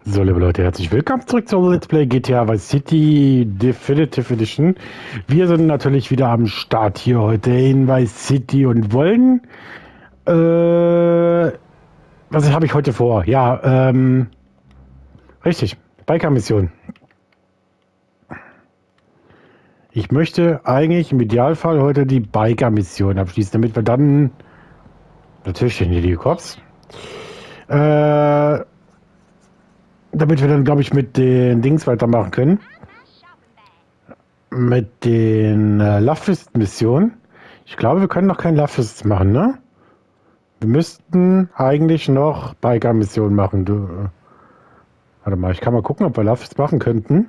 So, liebe Leute, herzlich willkommen zurück zu Let's Play GTA Vice City Definitive Edition. Wir sind natürlich wieder am Start hier heute in Vice City und wollen, was habe ich heute vor? Ja, richtig, Biker-Mission. Ich möchte eigentlich im Idealfall heute die Biker-Mission abschließen, damit wir dann, natürlich stehen hier die Cops, damit wir dann, glaube ich, mit den Dings weitermachen können. Mit den Lovefist-Missionen. Ich glaube, wir können noch kein Lovefist machen, ne? Wir müssten eigentlich noch Biker-Missionen machen. Warte mal, ich kann mal gucken, ob wir Lovefist machen könnten.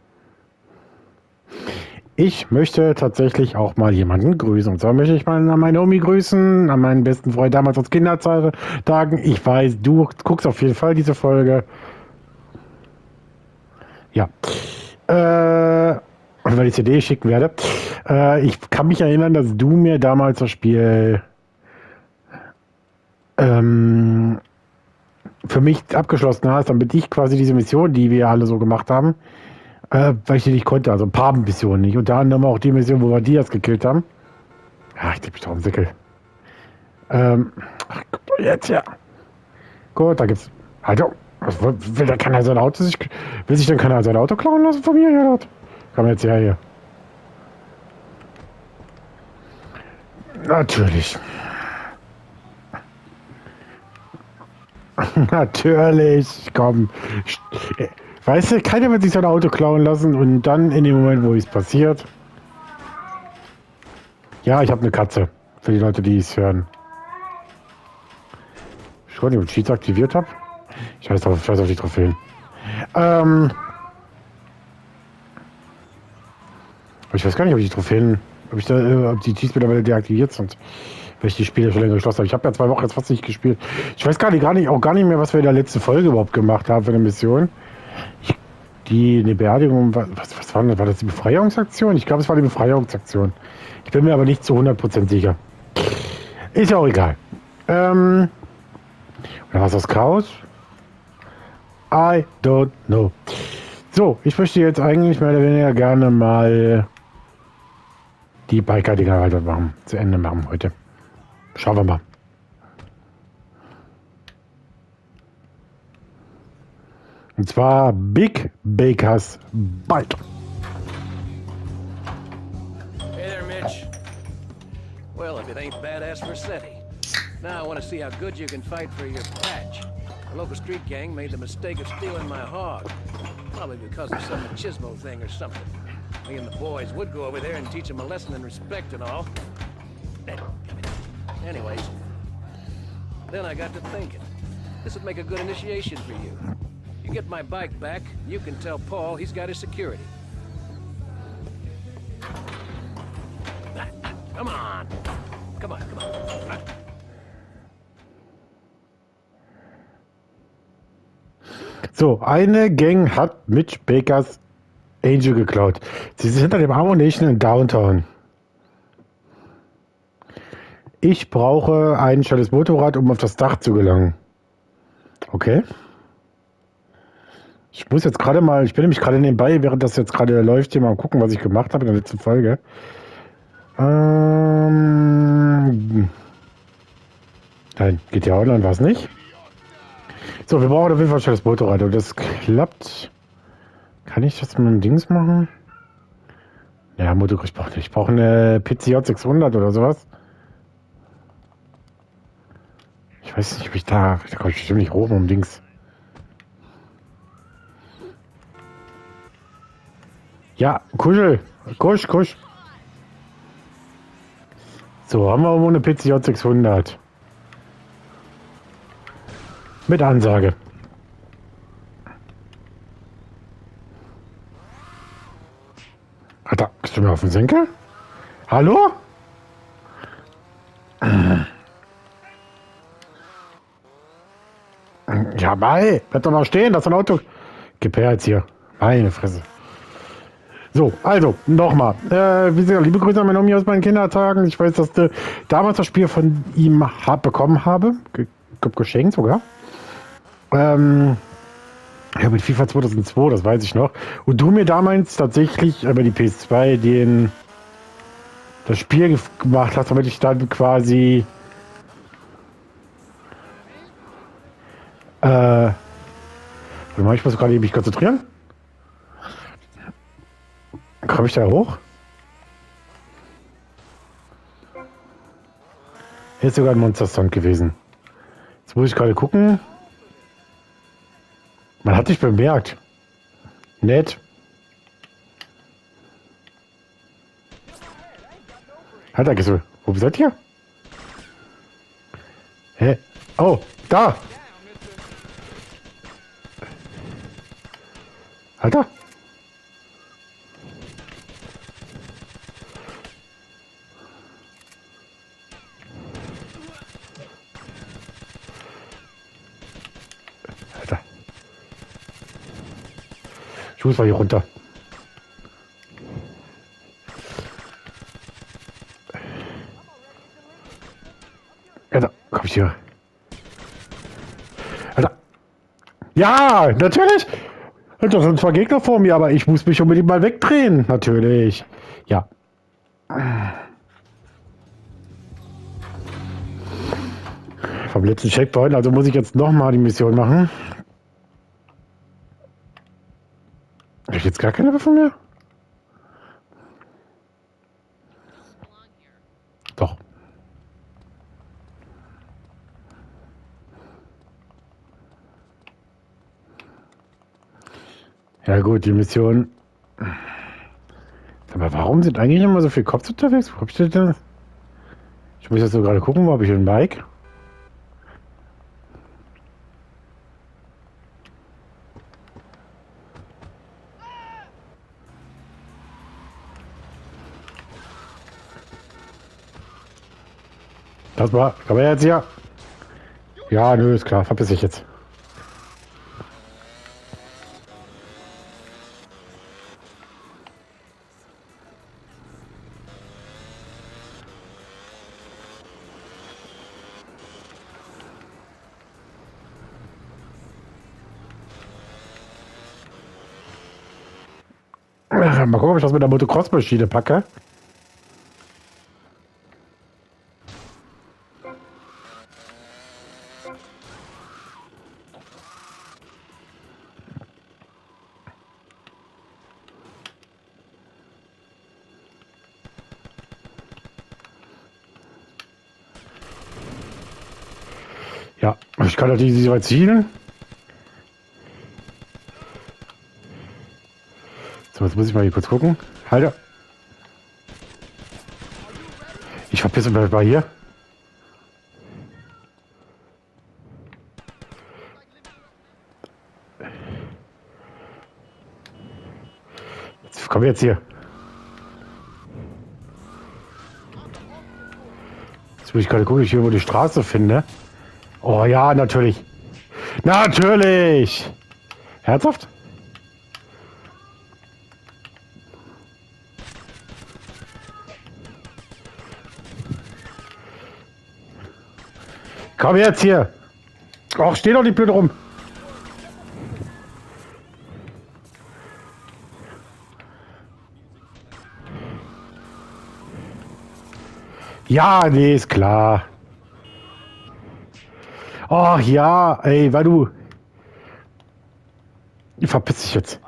Ich möchte tatsächlich auch mal jemanden grüßen. Und zwar möchte ich mal an meine Omi grüßen, an meinen besten Freund damals aus Kindertagen. Ich weiß, du guckst auf jeden Fall diese Folge. Ja. Und weil ich CD schicken werde. Ich kann mich erinnern, dass du mir damals das Spiel für mich abgeschlossen hast, damit ich quasi diese Mission, die wir alle so gemacht haben, weil ich die nicht konnte, also ein paar Missionen nicht. Unter anderem auch die Mission, wo wir Diaz gekillt haben. Ja, ich liebe mich doch im Sickel. Jetzt ja. Gut, da gibt's. Also, will da keiner sein Auto sich. Will sich denn keiner sein Auto klauen lassen von mir hier dort? Komm jetzt her hier. Natürlich. Natürlich. Komm. Weißt du, keiner wird sich sein Auto klauen lassen und dann in dem Moment, wo es passiert. Ja, ich habe eine Katze. Für die Leute, die es hören. Schon, den Cheats aktiviert habe. Ich weiß auf die Trophäen. Ich weiß gar nicht, ob die Trophäen, ob die Cheats mittlerweile deaktiviert sind. Weil ich die Spiele schon länger geschlossen habe. Ich habe ja 2 Wochen jetzt fast nicht gespielt. Ich weiß gar nicht mehr, was wir in der letzten Folge überhaupt gemacht haben für eine Mission. Eine Beerdigung, was war das? War das die Befreiungsaktion? Ich glaube, es war die Befreiungsaktion. Ich bin mir aber nicht zu 100% sicher. Ist ja auch egal. Oder was das Chaos? I don't know. So, ich möchte jetzt eigentlich mehr oder weniger gerne mal die Biker-Dinger weitermachen. Zu Ende machen heute. Schauen wir mal. Und zwar Big Bakers bald. Hey there, Mitch. Well, if it ain't badass Versetti. Now I want to see how good you can fight for your patch. The local street gang made the mistake of stealing my hog. Probably because of some machismo thing or something. Me and the boys would go over there and teach them a lesson in respect and all. Anyways, then I got to thinking. This would make a good initiation for you. You get my bike back, you can tell Paul he's got his security. Come on. Come on. So, eine Gang hat Mitch Bakers Angel geklaut. Sie sind hinter dem Ammunition in Downtown. Ich brauche ein schnelles Motorrad, um auf das Dach zu gelangen. Okay. Ich muss jetzt gerade mal, ich bin nämlich gerade nebenbei, während das jetzt gerade läuft, hier mal gucken, was ich gemacht habe in der letzten Folge. Nein, GTA Online war es nicht. So, wir brauchen auf jeden Fall ein schnelles Motorrad und das klappt. Kann ich das mit dem Dings machen? Ja, Motorrad, ich brauche eine PCJ 600 oder sowas. Ich weiß nicht, ob ich da komme ich bestimmt nicht hoch um Dings. Ja, Kusch. So, haben wir irgendwo eine PCJ 600. Mit Ansage. Alter, bist du mir auf den Senkel? Hallo? Ja, mei, bleib doch mal stehen, das ist ein Auto. Gib her jetzt hier. Meine Fresse. So, also, nochmal. Wie gesagt, liebe Grüße an meine Omi aus meinen Kindertagen. Ich weiß, dass du damals das Spiel von ihm bekommen habe. Geschenkt sogar. Ja, mit FIFA 2002, das weiß ich noch. Und du mir damals tatsächlich über die PS2 das Spiel gemacht hast, damit ich dann quasi ich muss gerade mich konzentrieren. Komme ich da hoch? Hier ist sogar ein Monster-Stand gewesen. Jetzt muss ich gerade gucken. Man hat dich bemerkt. Nett. Alter, Gissel, wo seid ihr? Hä? Oh, da! Alter! Alter. Ich muss mal hier runter. Alter, komm ich hier. Alter. Ja, natürlich! Alter, das sind zwar Gegner vor mir, aber ich muss mich unbedingt mal wegdrehen. Natürlich. Ja. Vom letzten Checkpoint, also muss ich jetzt nochmal die Mission machen. Habe ich jetzt gar keine Waffe mehr? Doch. Ja gut, die Mission. Aber warum sind eigentlich immer so viele Cops unterwegs? Wo hab ich das denn? Ich muss jetzt so gerade gucken, wo habe ich ein Bike? Das war, komm her jetzt hier. Ja, nö, ist klar, verpiss dich jetzt. Mal gucken, ob ich das mit der Motocross-Maschine packe. Ja, ich kann natürlich nicht so weit zielen. So, jetzt muss ich mal hier kurz gucken. Halte. Ich verpisse mich mal hier. Jetzt, komm jetzt hier. Jetzt muss ich gerade gucken, ob ich hier wo die Straße finde. Oh ja, natürlich. Natürlich! Herzhaft? Komm jetzt hier! Och, steh doch nicht blöd rum! Ja, nee, ist klar. Oh ja, ey, weil du... Ich verpiss dich jetzt.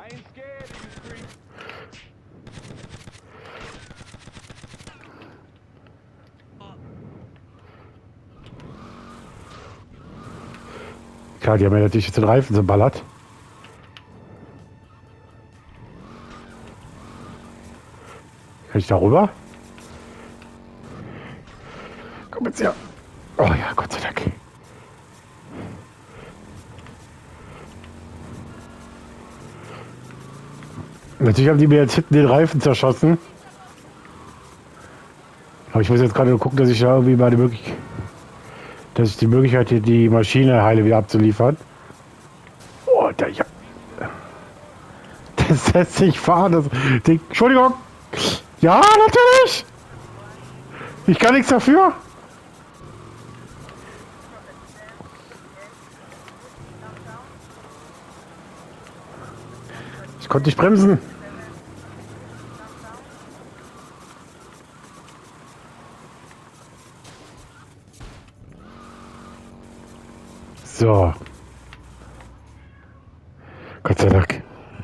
Klar, die haben ja natürlich jetzt den Reifen so ballert. Kann ich da rüber? Komm jetzt her. Oh ja, Gott sei Dank. Natürlich haben die mir jetzt hinten den Reifen zerschossen. Aber ich muss jetzt gerade nur gucken, dass ich da irgendwie mal dass ich die Möglichkeit hätte, die Maschine heile wieder abzuliefern. Oh, da ja. Das lässt sich fahren. Das Ding. Entschuldigung. Ja, natürlich. Ich kann nichts dafür. Ich konnte nicht bremsen. So. Gott sei Dank.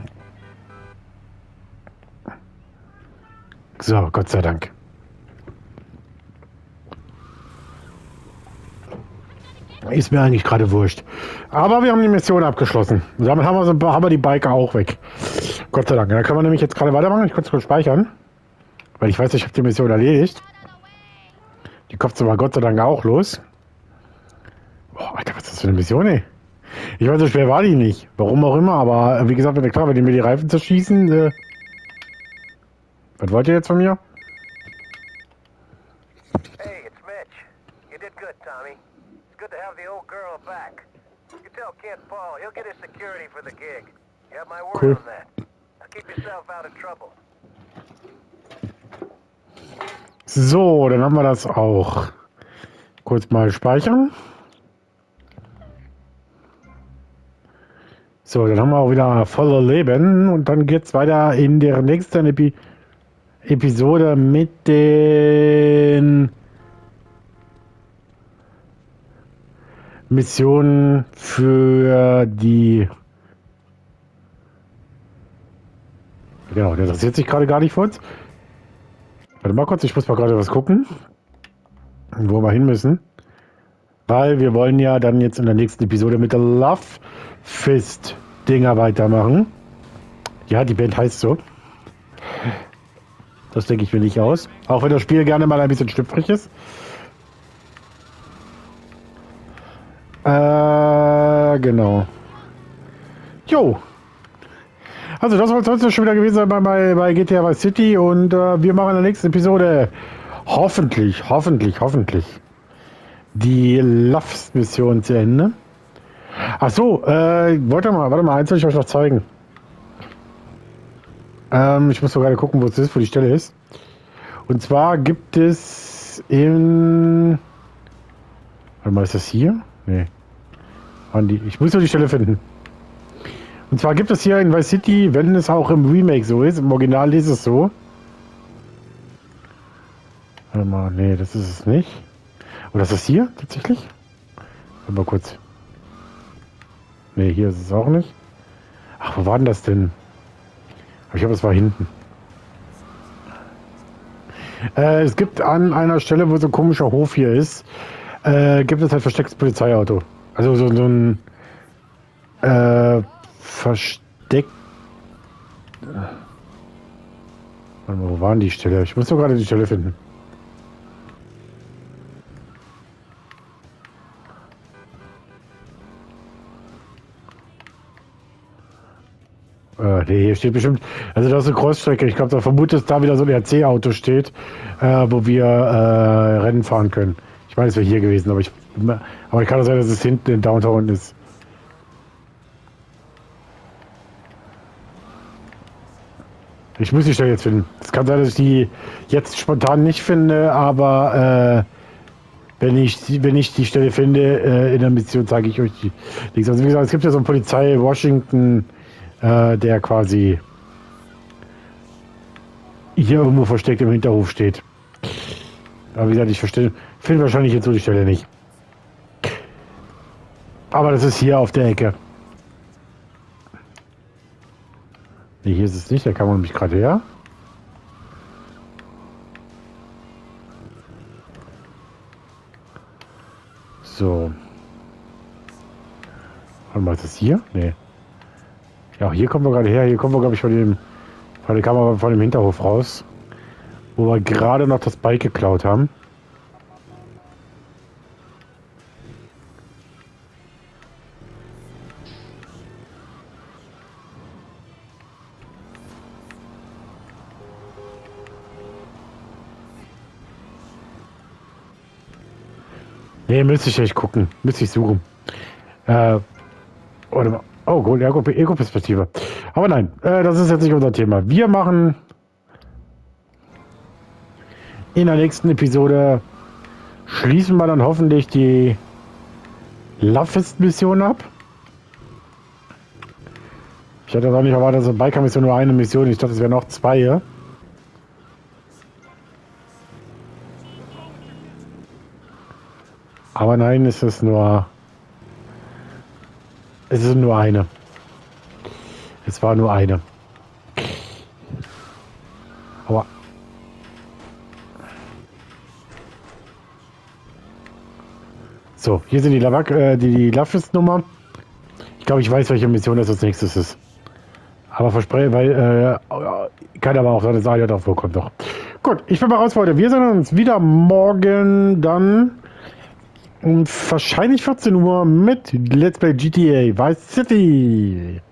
So, Gott sei Dank. Ist mir eigentlich gerade wurscht. Aber wir haben die Mission abgeschlossen. Und damit haben wir die Biker auch weg. Gott sei Dank. Da können wir nämlich jetzt gerade weitermachen. Ich konnte es kurz speichern. Weil ich weiß, ich habe die Mission erledigt. Die kommt aber Gott sei Dank auch los. Boah, Alter, was ist das für eine Mission, ey? Ich weiß, so schwer war die nicht. Warum auch immer, aber wie gesagt, klar, wenn die mir die Reifen zerschießen. Was wollt ihr jetzt von mir? Hey, it's Mitch. You did good, Tommy. It's good to have the old girl back. You tell Kent Paul, he'll get his security for the gig. You have my word Cool. on that. Now keep yourself out of trouble. So, dann haben wir das auch. Kurz mal speichern. So, dann haben wir auch wieder voller Leben und dann geht's weiter in der nächsten Episode mit den Missionen für die... Genau, der interessiert sich gerade gar nicht für uns. Warte mal kurz, ich muss mal gerade was gucken, wo wir hin müssen. Weil wir wollen ja dann jetzt in der nächsten Episode mit der Love Fist Dinger weitermachen. Ja, die Band heißt so. Das denke ich mir nicht aus. Auch wenn das Spiel gerne mal ein bisschen schlüpfrig ist. Genau. Jo. Also das soll es heute schon wieder gewesen sein bei GTA Vice City. Und wir machen in der nächsten Episode hoffentlich die Love-Mission zu Ende. Ach so, warte mal, eins will ich euch noch zeigen. Ich muss so gerade gucken, wo es ist, wo die Stelle ist. Und zwar gibt es in... Warte mal, ist das hier? Nee. Ich muss nur die Stelle finden. Und zwar gibt es hier in Vice City, wenn es auch im Remake so ist, im Original ist es so. Warte mal, nee, das ist es nicht. Oder ist das hier tatsächlich? Warte mal kurz. Nee, hier ist es auch nicht. Ach, wo war denn das denn? Ich glaube, es war hinten. Es gibt an einer Stelle, wo so ein komischer Hof hier ist, gibt es halt verstecktes Polizeiauto. Also so ein Versteck... Warte mal, wo waren die Stelle? Ich muss doch gerade die Stelle finden. Nee, hier steht bestimmt, also das ist eine Crossstrecke. Ich glaube, da vermutet, dass da wieder so ein RC-Auto steht, wo wir Rennen fahren können. Ich meine, es wäre hier gewesen, aber ich kann auch sein, dass es hinten in Downtown ist. Ich muss die Stelle jetzt finden. Es kann sein, dass ich die jetzt spontan nicht finde, aber wenn ich die Stelle finde in der Mission, zeige ich euch die. Also wie gesagt, es gibt ja so einen Polizei Washington, der quasi hier irgendwo versteckt im Hinterhof steht. Aber wie gesagt, ich finde wahrscheinlich jetzt so die Stelle nicht. Aber das ist hier auf der Ecke. Nee, hier ist es nicht, da kam man nämlich gerade her. So. Warte mal, ist das hier? Nee. Ja, hier kommen wir gerade her. Hier kommen wir, glaube ich, von der Kamera von dem Hinterhof raus. Wo wir gerade noch das Bike geklaut haben. Nee, müsste ich echt gucken. Müsste ich suchen. Warte mal. Oh, gut, Ego-Perspektive. Aber nein, das ist jetzt nicht unser Thema. Wir machen in der nächsten Episode, schließen wir dann hoffentlich die Lovefest-Mission ab. Ich hatte auch nicht erwartet, dass Biker-Mission nur eine Mission. Ich dachte, es wären noch 2. Ja? Aber nein, es ist nur eine. Es war nur eine. Aber so, hier sind die Lafis-Nummer. Ich glaube, ich weiß, welche Mission das als nächstes ist. Aber verspreche, weil kann aber auch seine Seite drauf vorkommt doch. Gut, ich bin mal raus, Freunde. Wir sehen uns wieder morgen dann um wahrscheinlich 14 Uhr mit Let's Play GTA Vice City.